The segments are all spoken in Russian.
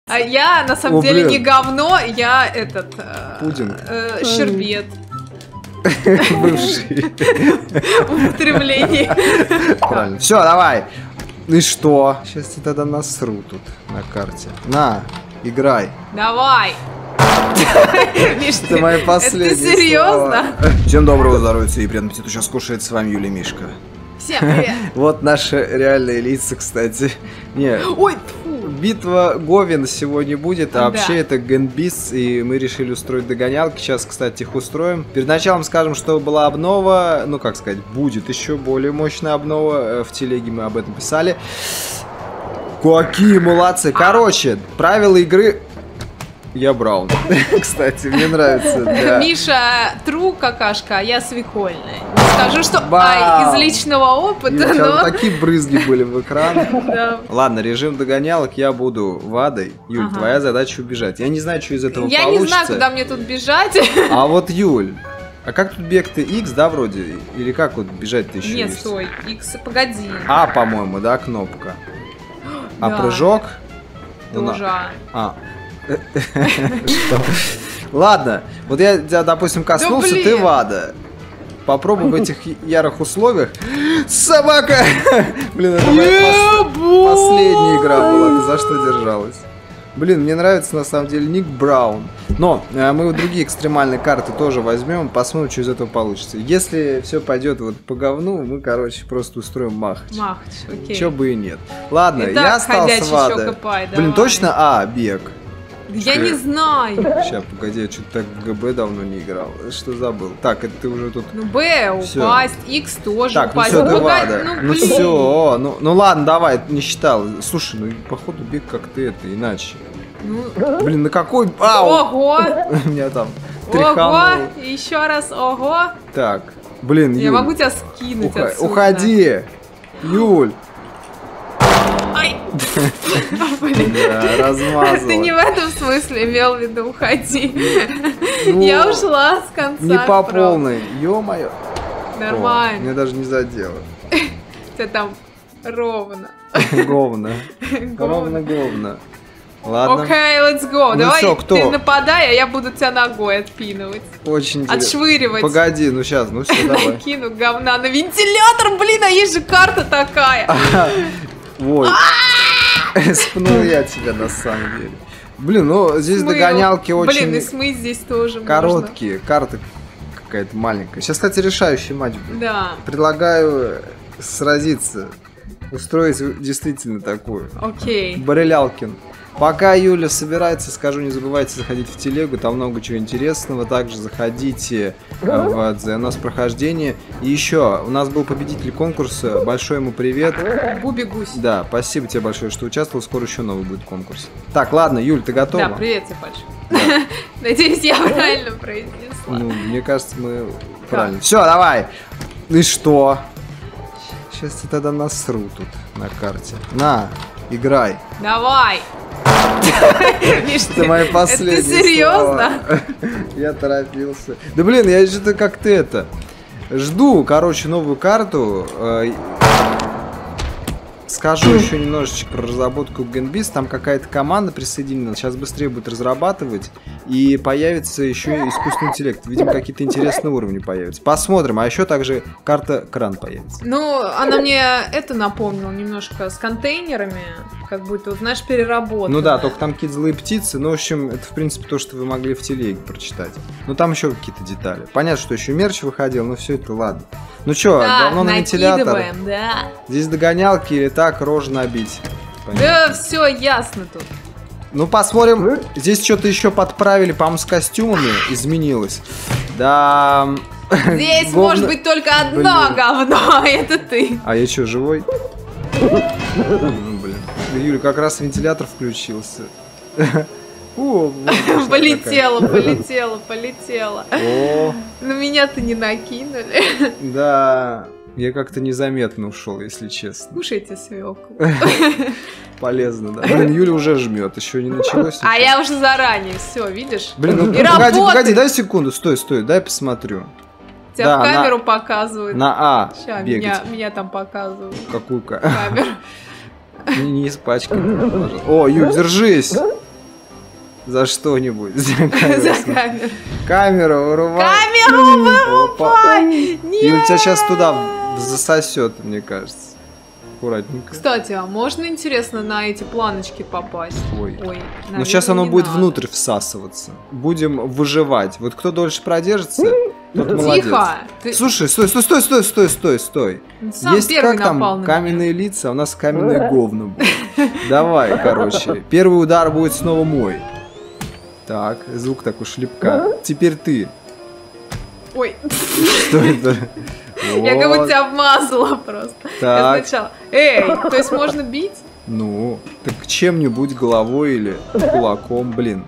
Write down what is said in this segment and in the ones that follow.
А я на самом деле не говно, я этот... Пудинг. Щербет. Бывший. В употреблении. Правильно. Все, давай. Ну и что? Сейчас тебе тогда насру тут на карте. На, играй. Давай. Миш, Это мои последние ты серьезно? слова. Всем доброго здоровья и приятного аппетита. Сейчас кушает с вами Юлия Мишка. Всем привет. Вот наши реальные лица, кстати. Не, Ой, битва Говен сегодня будет, а Да. вообще это Генбис, и мы решили устроить догонялки. Сейчас, кстати, их устроим. Перед началом скажем, что была обнова, ну как сказать, будет еще более мощная обнова. В телеге мы об этом писали. Какие молодцы! Короче, правила игры... Я Браун. Кстати, мне нравится. Да. Миша тру какашка, а я свекольная. Не скажу, что Вау. из личного опыта, Юль, но... такие брызги были в экран. Да. Ладно, режим догонялок, я буду Вадой. Юль, Ага. твоя задача убежать. Я не знаю, что из этого Я получится. не знаю, куда мне тут бежать. А вот, Юль, а как тут бег-то? X, да, вроде? Или как вот бежать-то еще Нет, есть? стой, X, погоди. А, по-моему, да, кнопка. А Да. прыжок? Ну, Тоже. А. Что? Ладно, вот я тебя, допустим, коснулся, блин. ты Вада. Попробуй в этих ярых условиях. Собака! Блин, это моя последняя игра была. Ты за что держалась? Блин, мне нравится на самом деле ник Браун. Но мы вот другие экстремальные карты тоже возьмем, посмотрим, что из этого получится. Если все пойдет вот по говну, мы, короче, просто устроим махач. Махач, окей. Чё бы и нет. Ладно, Итак, я остался ходячий Вадой. Чокопай, Блин, давай. точно А, бег. Я не знаю. Сейчас, погоди, я что-то так в ГБ давно не играл. Что забыл? Так, это ты уже тут... Ну, Б Всё. упасть, X тоже Так, ну упасть. все, ты погоди, Вада. Ну блин. все, ну ладно, давай, не считал. Слушай, ну походу бег как ты это, иначе. Ну, Блин, на какой... Ау! ого, Меня там ого, тряхануло. еще раз, ого. Так, блин, Я Юль, могу тебя скинуть отсюда. уходи! Юль! Ай. Блин. Да, размазала. Ты не в этом смысле имел в виду уходи. Ну, Я ушла с конца. Не по справа. полной, ё-моё. О, Нормально. меня даже не задело. Ты там ровно. Говно. Ровно говно. Ладно. Окей, let's go. Ну Давай всё, кто? ты нападай, а я буду тебя ногой отпинывать. Очень интересно. Отшвыривать. Погоди, ну сейчас, ну все, давай. Кину говна на вентилятор, блин, а есть же карта такая. Ой. Спнул я тебя на самом деле. Блин, ну здесь Смыл. догонялки очень Блин, и смыть здесь тоже короткие. Карта какая-то маленькая. Сейчас, кстати, решающий матч будет. можно. Да, Предлагаю сразиться. Устроить действительно такую. окей. Барелялкин. Пока Юля собирается, скажу, не забывайте заходить в телегу, там много чего интересного. Также заходите в у нас прохождение. И еще, у нас был победитель конкурса, большой ему привет. Буби Гусь. Да, спасибо тебе большое, что участвовал, скоро еще новый будет конкурс. Так, ладно, Юль, ты готова? Да, привет тебе большой. Надеюсь, я правильно произнесла. Ну, мне кажется, мы правильно. Все, давай. Ну и что? Сейчас я тогда насру тут на карте. На, играй. Давай. Миш, Это мои последние Это серьезно? слова. Я торопился. Да блин, я что-то как ты это... Жду, короче, новую карту. Скажу еще немножечко про разработку Генбис. Там какая-то команда присоединена. Сейчас быстрее будет разрабатывать. И появится еще искусственный интеллект. Видимо, какие-то интересные уровни появятся. Посмотрим. А еще также карта кран появится. Ну, она мне это напомнила немножко с контейнерами, как будто, вот, знаешь, переработанная. Ну да, только там какие-то злые птицы. Ну, в общем, это, в принципе, то, что вы могли в телеге прочитать. Ну, там еще какие-то детали. Понятно, что еще мерч выходил, но все это ладно. Ну что, Да, давно на вентилятор. накидываем, да. Здесь догонялки или так рожу набить. Понятно. Да, все ясно тут. Ну, посмотрим. Здесь что-то еще подправили, по-моему, с костюмами изменилось. Да. Здесь говно- может быть только одно Блин. говно, а это ты. А я что, живой? Ну, блин. Юля, как раз вентилятор включился. О, вот пошла Полетела, полетела, полетела. такая. О, На меня-то не накинули. да. Я как-то незаметно ушел, если честно. Кушайте свеклу. Полезно, да. Блин, Юля уже жмет, еще не началось. А я уже заранее, все, видишь? Блин, ну И погоди, работает. погоди, дай секунду, стой, дай посмотрю. Тебя да, в камеру показывают. На А Ща, бегать. меня там показывают. Какую Камеру. Не испачкай, пожалуйста. О, Юль, держись. За что-нибудь. За камеру. Камеру вырубай. Камеру вырубай! Нет! Юль, тебя сейчас туда засосет, мне кажется. Аккуратненько. Кстати, а можно, интересно, на эти планочки попасть? Ой. Ой, Но сейчас оно не будет надо. внутрь всасываться. Будем выживать. Вот кто дольше продержится, тот молодец. Тихо! Ты Слушай, стой. сам Есть первый как напал там на каменные лица, а у нас каменные говна будут. Давай, короче. Первый удар будет снова мой. Так, звук такой шлепка. Теперь ты. меня. Ой, Что это? я как Вот. будто тебя обмазала просто. Я Так, сначала... Эй, то есть можно бить? ну, так чем-нибудь, головой или кулаком, блин.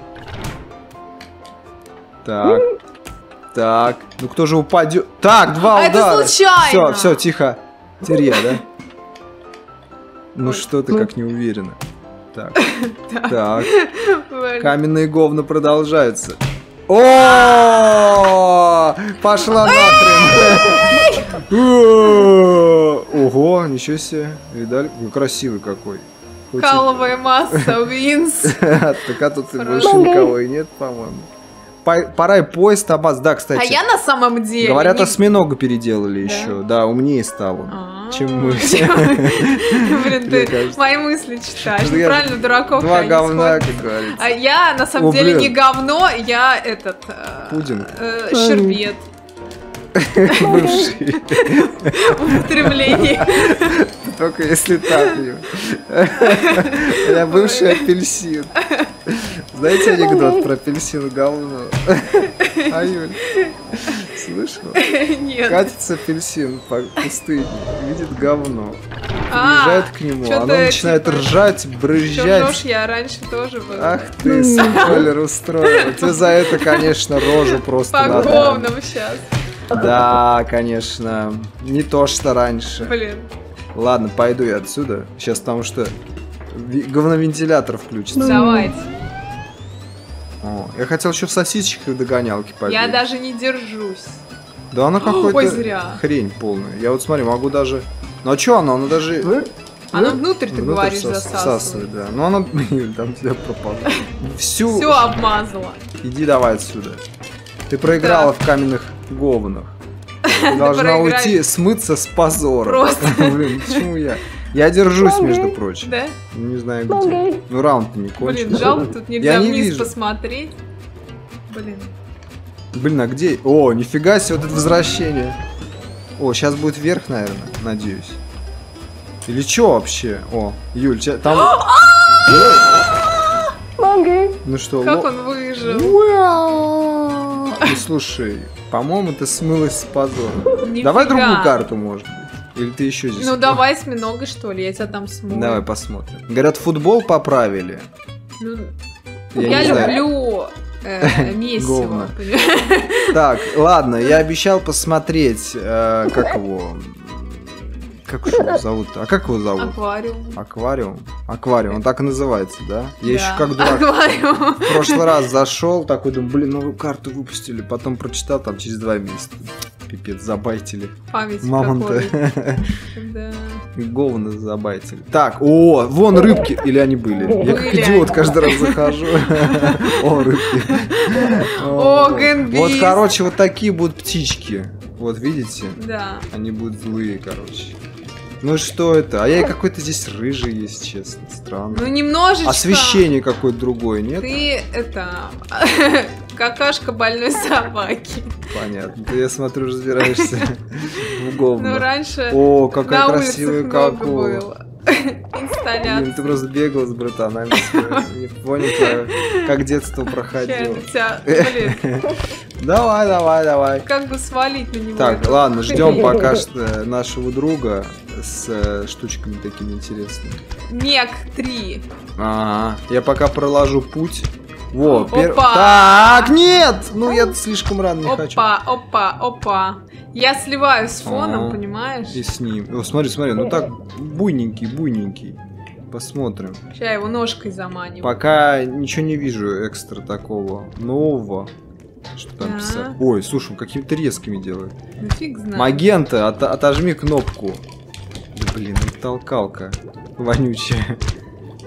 Так, ну кто же упадет? Так, два А удара. это случайно! Все, тихо. Теперь я, да? Ну Ой. что ты как не уверена? Так, Блин. каменные говна продолжаются. О, пошла нахрен. Ого, ничего себе. Видали? Вы красивый какой. Хоть и- Каловая масса, Винс. Так а тут и больше никого и нет, по-моему. Пора и поезд обмаз. Да, А кстати. я на самом деле... Говорят, не- осьминога переделали Да? еще. Да, умнее стал он. А, чем мы. Блин, Мне ты кажется. мои мысли читаешь. Ну, я Правильно, дураков Два не говна, сходит. как говорится. А я на самом О, деле блин. не говно, я этот... Пудинг. Щербет. Бывший. Употребление. Только если так. Ю. Я бывший апельсин. Знаете анекдот про апельсин говно? А, Юль, слышал? Нет. Катится апельсин по пустыне, видит говно. А, Приезжает к нему, чё-то оно начинает типа- ржать, Чё брызжать. ржёшь, я раньше тоже была. Ах ты, спойлер устроил. Ты за это, конечно, рожу просто По надо. говнам сейчас. Да, конечно. Не то, что раньше. Блин. Ладно, пойду я отсюда. Сейчас потому что говновентилятор включится. Давайте. О, я хотел еще в сосисочках и догонялки побить. Я даже не держусь. Да она Ой, какой-то зря. хрень полная. Я вот смотри, могу даже... Ну а чё она? Она даже... Оно внутрь, ты внутрь говоришь, всасывает, засасывает. да. Ну она, блин, там все пропало. Всю... Все обмазала. Иди давай отсюда. Ты проиграла в каменных говнах. Ты должна проиграй. уйти, смыться с позором. Просто. Блин, почему я? Я держусь, между прочим. Да? Не знаю где. Ну раунд не кончился. Блин, жалко, тут нельзя Я не вниз вижу. посмотреть. Блин. Блин, а где? О, нифига себе, вот это возвращение. О, сейчас будет вверх, наверное, надеюсь. Или чё вообще? О, Юль, там... Ну что, Как он выжил? Ну слушай, по-моему, ты смылась с позором. Нифига. Давай другую карту, может быть. Или ты еще здесь? Ну давай с миногой, что ли, я тебя там смою. Давай посмотрим. Говорят, футбол поправили. Ну, Я я не знаю. люблю месиво. Говно. понимаешь? Так, ладно, я обещал посмотреть, как его... Как же его зовут? А как его зовут? Аквариум. Аквариум? Аквариум, он так и называется, да? Я еще Да, как дурак Аквариум. в прошлый раз зашел, такой думаю, блин, новую карту выпустили, потом прочитал там через 2 месяца. Пипец, забайтили. Память Мамонта. какой. Да. Говно забайтили. Так, о, вон рыбки. Или они были? Я как Были идиот они. каждый раз захожу. О, рыбки. О, Гэнбис. Вот, короче, вот такие будут птички. Вот, видите? Да. Они будут злые, короче. Ну что это? А я какой-то здесь рыжий, если честно. Странно. Ну немножечко. Освещение какое-то другое, нет? Ты это какашка больной собаки. Понятно. Ты, я смотрю, разбираешься в Ну говнах. раньше О, какая на красивая улицах много какова. было. Блин, Инсталляция. ты просто бегал с братанами своими. Не понял, как детство проходило. Блин, Давай. как бы свалить на него. Так, эту ладно, хрень. ждем пока что нашего друга с штучками такими интересными. Мег 3. Ага, я пока проложу путь. Во, Опа! Так, нет! Ну, я слишком рано не хочу. Опа. Я сливаюсь с фоном, Ага. понимаешь? И с ним. О, смотри, ну так, буйненький. Посмотрим. Сейчас его ножкой заманиваю. Пока ничего не вижу экстра такого нового. Что там Да. писать? Ой, слушай, он какими-то резкими делает. Ну фиг знает. Магента, отожми кнопку. Да, блин, ну толкалка вонючая.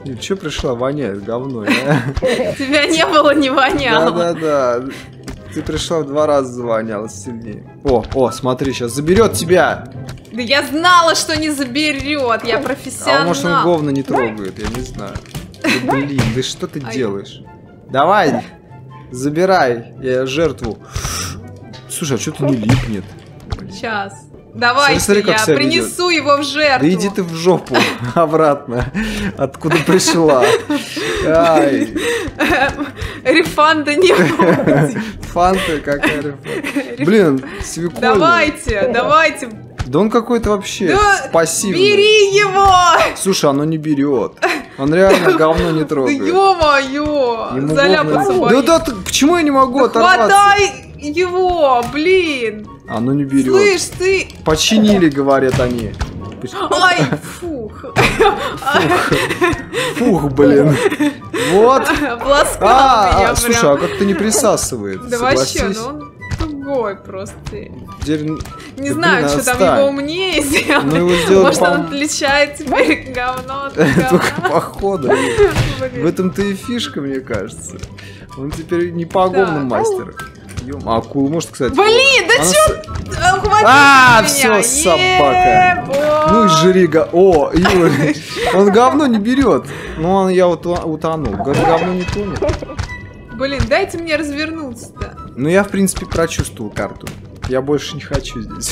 Юль, чё пришла? Воняет говно, а? Тебя не было, не воняло. Да-да-да. Ты пришла в 2 раза завонялась сильнее. О, смотри, сейчас заберет тебя. Да я знала, что не заберет. Я профессионал. А может он говно не трогает, я не знаю. Да, блин, да что ты делаешь? Давай, забирай жертву. Слушай, а что-то не липнет. Сейчас. Давайте, смотри, как я себя принесу его в жертву. Да иди ты в жопу обратно, откуда пришла. Ай. Рефанда не будет. Фанта какая рефанда. Блин, свекольный. Давайте. Да он какой-то вообще пассивный. Бери его! Слушай, оно не берет. Он реально говно не трогает. Да ё-моё! Заляпаться боится. Да, почему я не могу оторваться? Хватай его, блин! Оно не берет. Слышь, ты... Починили, говорят они. Ай, фух. Фух, блин. Вот. Обласкал меня прям. Слушай, а как-то не присасывает. Да вообще, ну он тугой просто. Теперь... Не знаю, что там его умнее сделать. Ну, его сделать, может, он отличает теперь говно от говна. Только походу. В этом-то и фишка, мне кажется. Он теперь не погонный мастер. А акула может, кстати... Блин, да чё? Все, собака. Ну и жрига. О, Юрий, он говно не берет. Ну, я утонул. Говно не тонет. Блин, дайте мне развернуться-то. Ну, я, в принципе, прочувствовал карту. Я больше не хочу здесь.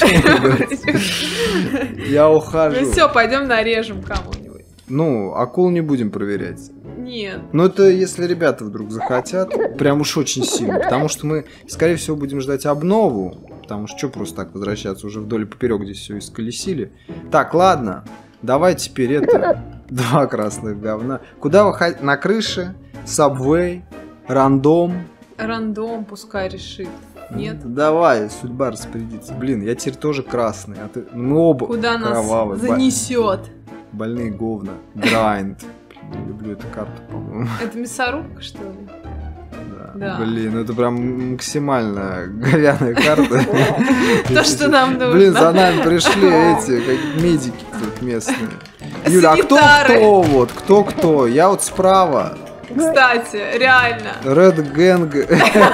Я ухожу. Ну все, пойдем нарежем кому-нибудь. Ну, акул не будем проверять. Нет. Но это если ребята вдруг захотят, прям уж очень сильно. Потому что мы, скорее всего, будем ждать обнову. Потому что просто так возвращаться, уже вдоль и поперек здесь все исколесили. Так, ладно, давай теперь 2 красных говна. Куда выходить? На крыше? Сабвей? Рандом? Рандом пускай решит. Нет? Давай, судьба распорядится. Блин, я теперь тоже красный, а ты... Мы оба куда кровавые. Нас занесет? Больные говна. Грайнд. Не люблю эту карту, по-моему. Это мясорубка, что ли? Да. Блин, это прям максимально говяная карта. То, что нам нужно. Блин, за нами пришли эти, как медики тут местные. Юля, а кто вот? Кто? Я вот справа. Кстати, реально. Red Gang.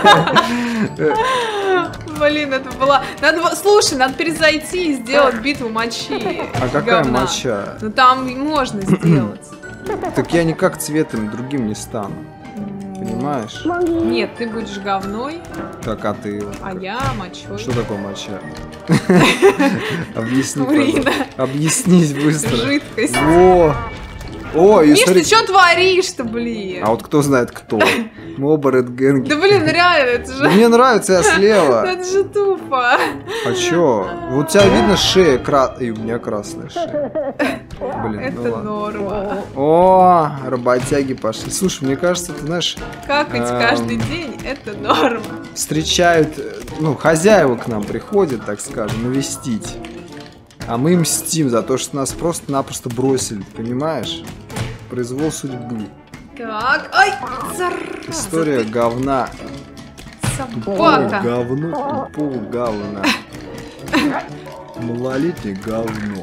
Блин, это была... Слушай, надо перезайти и сделать битву мочи. А какая моча? Ну там можно сделать. Так я никак цветом другим не стану. Понимаешь? Нет, ты будешь говной. Так, а ты... А я мочой. Что такое моча? Объясни, пожалуйста. Объяснись быстро. Жидкость. О, Миш, ты что творишь-то, блин? А вот кто знает кто? Мы оба Red Gang. Да блин, реально, это же... Мне нравится, я слева. Это же тупо. А чё? Вот у тебя видно шея и у меня красная шея. Блин, это норма. О, работяги пошли. Слушай, мне кажется, ты знаешь... Какать каждый день, это норма. Встречают, ну, хозяева к нам приходят, так скажем, навестить. А мы мстим за то, что нас просто-напросто бросили, понимаешь? Произвол судьбы. Так, ай, зараза. История говна. Собака. Говно, тупого говна. Малолетнее говно.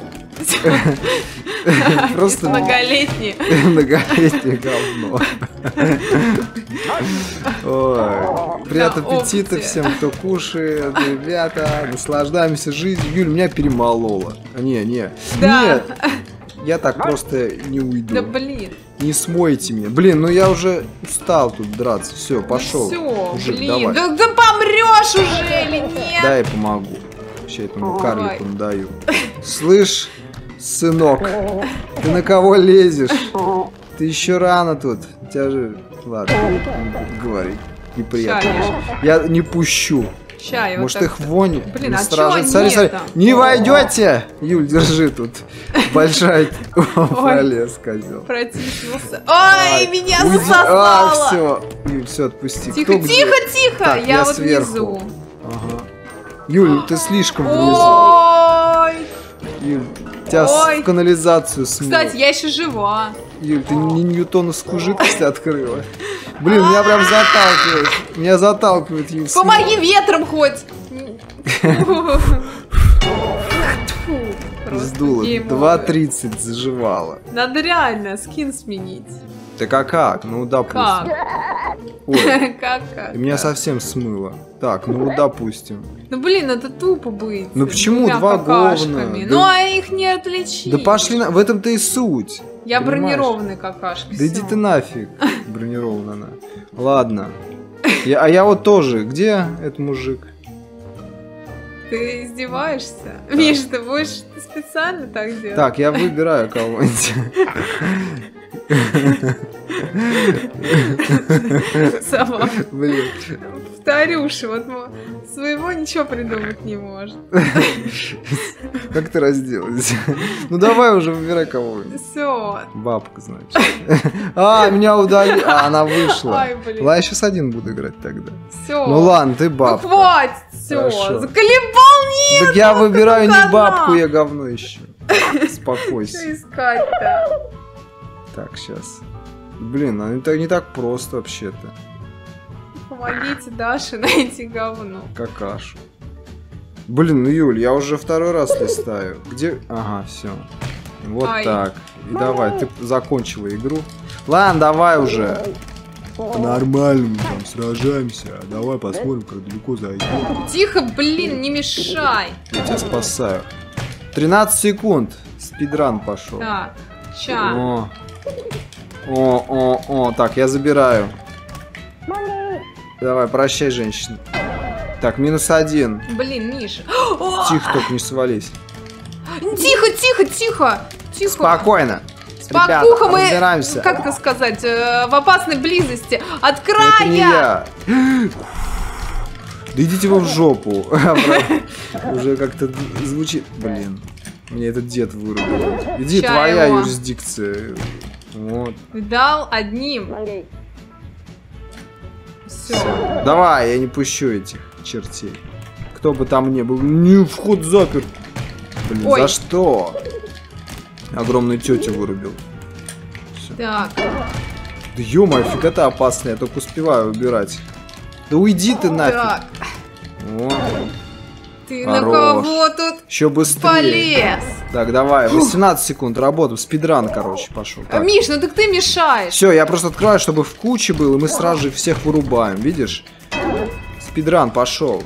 Просто многолетнее. Многолетнее говно. Ой, приятного аппетита всем, кто кушает, ребята, наслаждаемся жизнью. Юль, меня перемолола. Не, я так просто не уйду. Да блин. Не смойте меня. Блин, ну я уже устал тут драться. Все, пошел. Все, блин. Да помрешь уже или нет? Да, я помогу. Сейчас этому карлику надаю. Слышь, сынок, ты на кого лезешь? Ты еще рано тут. У тебя же... Ладно, говори. Неприятно. Я не пущу. Может, их вонь. Блин, а чё смотри. Не войдете! Юль, держи тут. Большая пролез, козел. Протиснулся. Ой, меня засосало. Все. Юль, все, отпусти. Тихо. Я вот внизу. Юль, ты слишком внизу. Ой. Юль, тебя в канализацию смыло. Кстати, я еще жива. Юль, ты не ньютоновскую жидкость открыла. Блин, меня прям заталкивает. Меня заталкивает, Юль. Помоги ветром хоть. Сдуло. 2.30 заживало. Надо реально скин сменить. Так а как? Ну, допустим. Как? Ой, Как? меня совсем смыло. Так, ну, допустим. Ну, блин, это тупо быть. Ну, почему двумя два какашками. говна? Ну, Да- а их не отличить. Да пошли на... В этом-то и суть. Я понимаешь? бронированная какашка. Да иди всё. ты нафиг, бронированная. Ладно. А я вот тоже. Где этот мужик? Ты издеваешься? Миш, ты будешь специально так делать? Так, я выбираю кого-нибудь. Сама. Блин. Повторюша, вот своего ничего придумать не может. Как ты разделась? Ну давай уже выбирай кого-нибудь. Все. Бабка, значит. А, меня удалили. А, она вышла. Ай, блин. Ладно, я сейчас один буду играть тогда. Все. Ну ладно, ты Ну бабка. хватит, все. Хорошо. Заколебал, Так я выбираю не одна. бабку, я говно ищу. что Спокойся. искать-то? Так, сейчас. Блин, ну это не так просто вообще-то. Помогите Даше найти говно. Какашу. Блин, ну Юль, я уже второй раз листаю. Где? Ага, все. Вот Ай. так. И давай, ты закончила игру. Ладно, давай уже. Нормально, мы там сражаемся. Давай посмотрим, как далеко зайдем. Тихо, блин, не мешай. Я тебя спасаю. 13 секунд. Спидран пошел. Так, ща. О. Так, я забираю. Давай, прощай, женщина. Так, -1. Блин, Миша. Тихо, только не свались. Тихо. Спокойно. Спокуха, Ребята, мы, разбираемся. как это сказать, в опасной близости от края. Это не я. Да идите вы в жопу. Уже как-то звучит. Блин, мне этот дед вырубил. Иди, Ща твоя его. юрисдикция. Вот. Дал одним. Все. Давай, я не пущу этих чертей. Кто бы там ни был. Не, вход заперт. Блин, Ой. за что? Огромную тетю вырубил. Всё. Так, Да ё-моё, фига-то опасная, я только успеваю убирать. Да уйди ты нафиг. так. О, Ты Хорош. на кого тут еще быстрее. полез? Так, давай, 18 секунд, работаем. Спидран, короче, пошел. Миш, ну так ты мешаешь. Все, я просто открываю, чтобы в куче был, и мы сразу же всех вырубаем, видишь? Спидран пошел.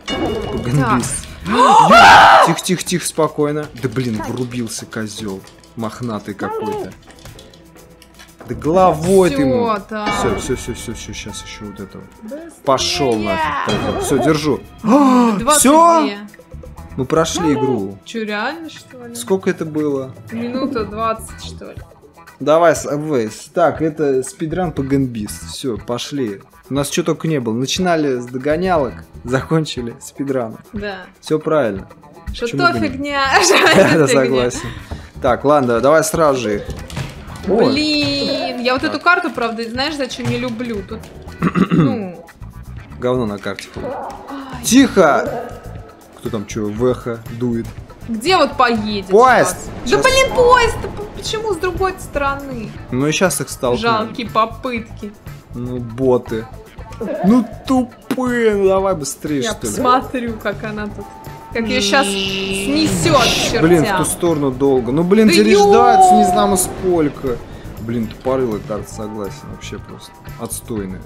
Тихо, спокойно. Да блин, врубился козел. Мохнатый какой-то. Да головой ты ему. Всё, так. Все, сейчас еще вот этого. Быстрее. Пошел нафиг. Все, держу. 22. Все? Мы прошли игру. Че, реально, что ли? Сколько это было? Минута 20, что ли? Давай, Вейс. Так, это спидран по Ганбист. Все, пошли. У нас что только не было. Начинали с догонялок, закончили спидраном. Да. Все правильно. Что Почему то бы нет? фигня, Я что это фигня. согласен. Так, ладно, давай сразу же их. О, Блин, я вот эту карту, правда, знаешь, зачем не люблю? Тут, ну, говно на карте. Тихо! Кто там что, вэха дует? где вот поедет? Поезд! сейчас? Да Щас. блин, поезд! Почему с другой стороны? Ну и сейчас их столкнем. Жалкие попытки. Ну, боты. Ну, тупые. Ну, давай быстрее, Я что ли. посмотрю, как она тут. Как ее сейчас снесет к чертям. Блин, в ту сторону долго. Ну, блин, Да переждать не знаю сколько. Блин, тупорылая карта, согласен. Вообще просто отстойная.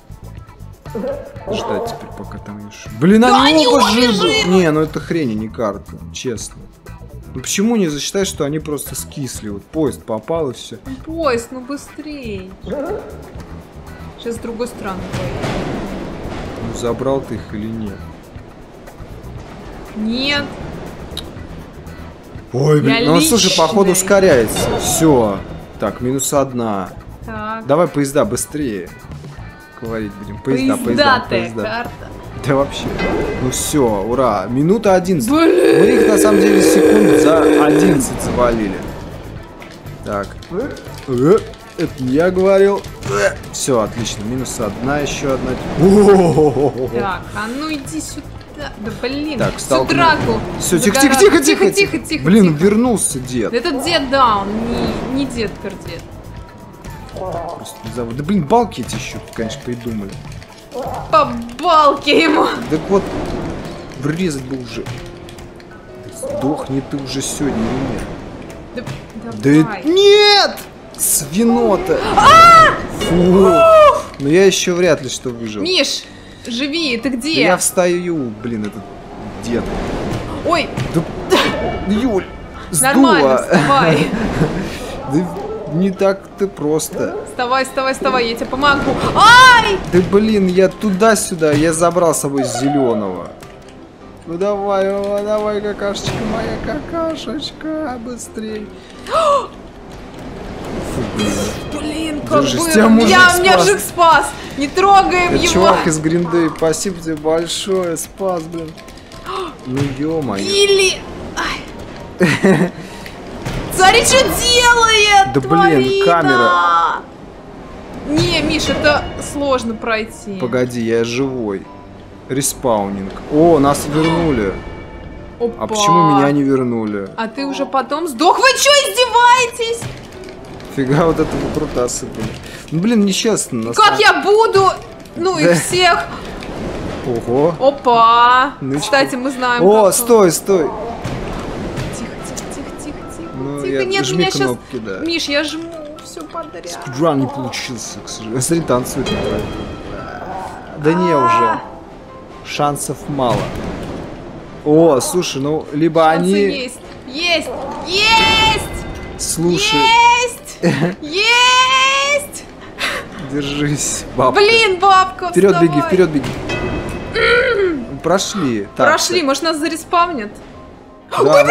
Ждать теперь, пока там ешь. Блин, Да они они оба обе живы. живы! Не, ну это хрень, не карта, честно. Ну почему не засчитать, что они просто скисли? Вот поезд попал и все. Поезд, ну быстрее. Сейчас с другой стороны поедет. Ну забрал ты их или нет? Нет. Ой, блин, Я ну слушай, походу личный. ускоряется. Все. Так, -1. Так. Давай поезда быстрее. Говорить будем. Поезда. Поездатая карта. Да вообще. Ну все, ура. Минута 11. Блин. Мы их на самом деле секунд за 11 завалили. Так. Это не я говорил. Все, отлично. -1, еще одна. Так, а ну иди сюда. Да блин, Так, всю столкнул. драку. Все, загораться. тихо. Блин, вернулся дед. Этот дед, да, он не дед пердед. Просто не зовут. Да блин, балки эти еще, конечно, придумали. По балке ему. Так вот, врезать бы уже. Сдохни ты уже сегодня или нет? Давай. Да нет! Свинота! Фу! Но я еще вряд ли что выжил. Миш, живи, ты где? Я встаю, блин, этот дед. Ой! Да, Юль, Нормально, сдуло. вставай. Да не так-то просто. Вставай, вставай, вставай, я тебе помогу. Ай! Да блин, я туда-сюда, я забрал с собой зеленого. Ну давай, какашечка моя, какашечка, быстрей. Фу, Блин, как Держись, было. тебя мужик Меня спас. мужик спас. Не трогаем Это его. чувак из Гриндей, спасибо тебе большое, спас, блин. Ну ё-моё. Или... Ай. Смотри, что делает! Да блин, тварина! камера. Не, Миш, это сложно пройти. Погоди, я живой. Респаунинг. О, нас вернули. Опа. А почему меня не вернули? А ты уже потом сдох? Вы что, издеваетесь? Фига вот этого крутасы, блин. Ну блин, нечестно. Как я буду? Ну и Да. всех. Ого. Опа. Ну, Кстати, мы знаем. О, как- стой. Тихо, тихо. Ну, Тихо, я нет, жми меня сейчас... кнопки, да. Миш, я жму все подряд. Спидран не получился, к сожалению. Смотри, танцует. Да не уже. Шансов мало. О, слушай, ну, либо Шансы они... есть. Есть! Есть! Слушай, Есть! Есть! держись, бабка. Блин, бабка, Вперед вставай. беги, вперед беги. Прошли. Так, Прошли, может нас зареспавнят? да.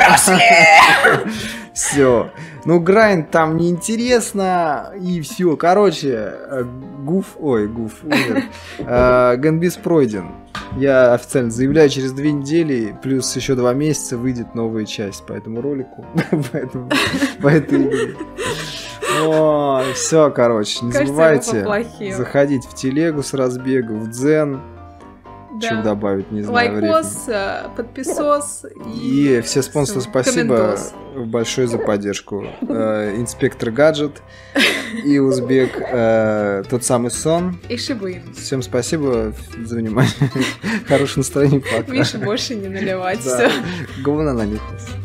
Все. Ну, грайнд там неинтересно. И все. Короче, Гуф умер. Ганбис пройден. Я официально заявляю, через 2 недели, плюс еще 2 месяца выйдет новая часть по этому ролику. По этой игре. Все, короче, не Кажется, забывайте я поплохела. заходить в телегу с разбега, в дзен. Да. Чем добавить, не знаю. Лайкос, подписос И все спонсоры, всё, спасибо комментос. большое за поддержку. Инспектор Гаджет и Узбек, тот самый Сон. И Шибын. Всем спасибо за внимание. Хорошего настроения, пока. Миша, больше не наливать Да. все. Говна на них.